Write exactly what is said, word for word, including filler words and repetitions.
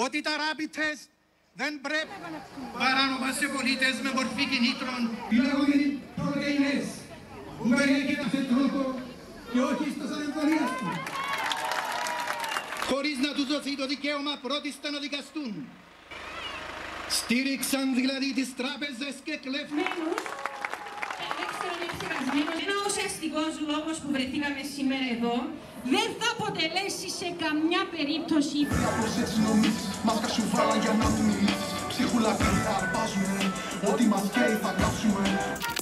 ότι τα rapid test δεν πρέπει παράνομα σε πολίτες με μορφή κινήτρων. Οι λεγόμενοι πρωτεΐνες που περιέχεται σε τρόπο και όχι στους ανεμβολίας του. Χωρίς να τους δοθεί το δικαίωμα πρώτιστα να δικαστούν. Στήριξαν δηλαδή τις τράπεζες και κλέφνους. Ένα ουσιαστικός λόγος που βρεθήκαμε σήμερα εδώ δεν θα αποτελέσει σε καμιά περίπτωση. Κάπως έτσι νομίζεις, μάσκα σου βάλα για να του μιλήσεις. Ψίχουλα και θα αρπάζουμε, ό,τι μας καίει θα κάψουμε.